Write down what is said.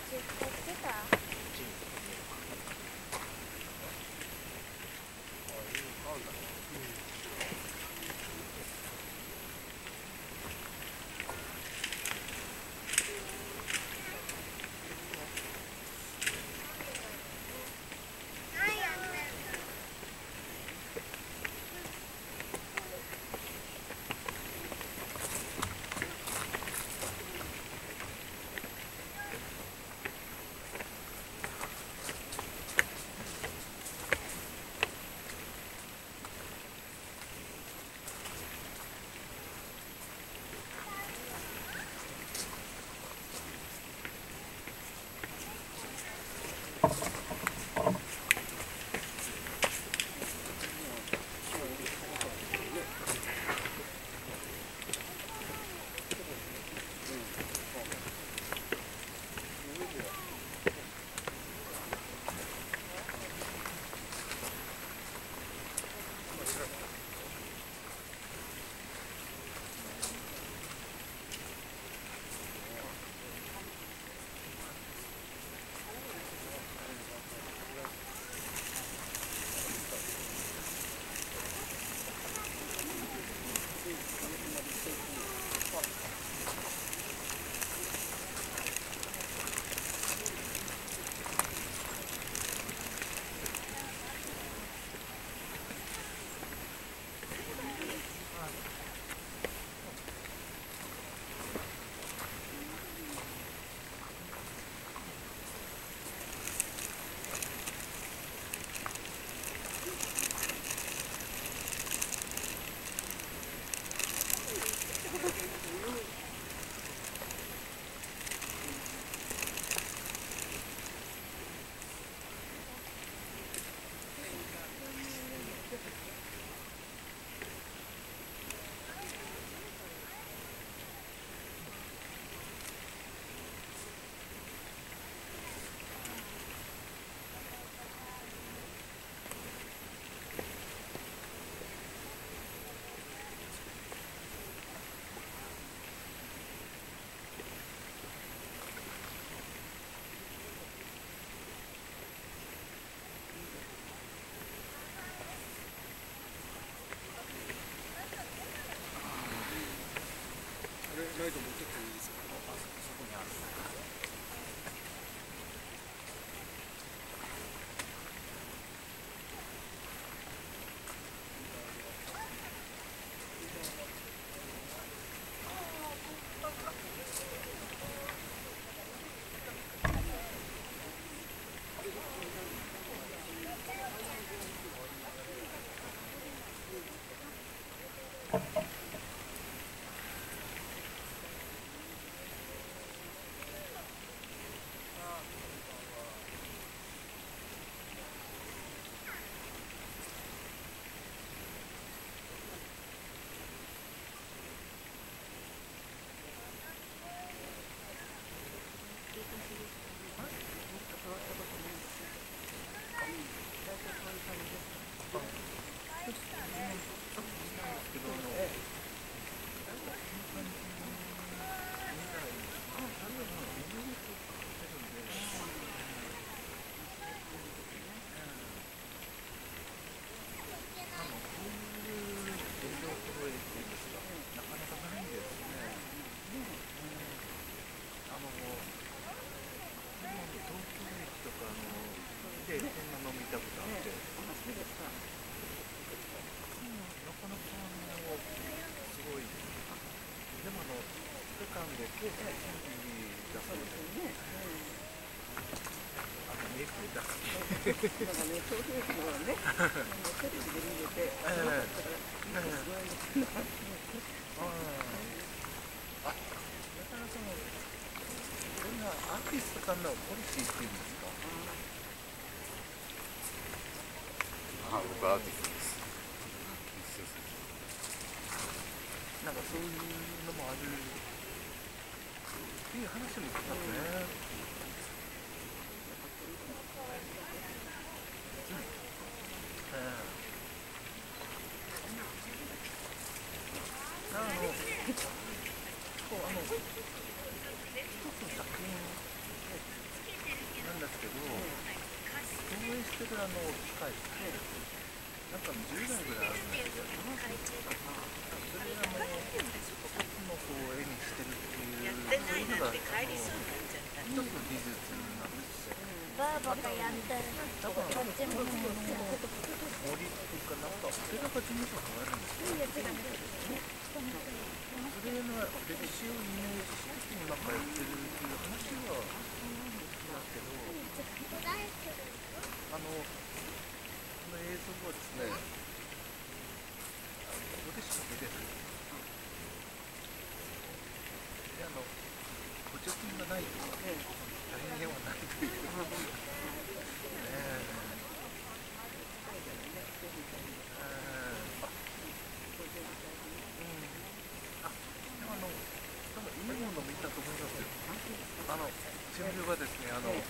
ライト持ってっていいですか？あ、そこにある。なんかね、そういうのはね、テレビで見れて、そうだったから、なんかすごいのかな。 だからその、これがアーティスト間のポリシーっていうんですか。 あ、僕アーティストです。 なんかそういうのもあるっていう話も聞きますね。一つの作品ってる機械、なんか10台ぐらいあるんですけど、それのこう絵にしてるっていう、そういうのが一つの技術なんですよ。 バーバがやってる。 多分全部森っていうかなんか背中事務所があるんですよ。それの歴史をイメージしてなんかやってるっていう話はだけど、この映像はですね、ここでしか見れない。で補助金がないとか大変はないという。多分いいもの見たと思いますよ。新聞はですね、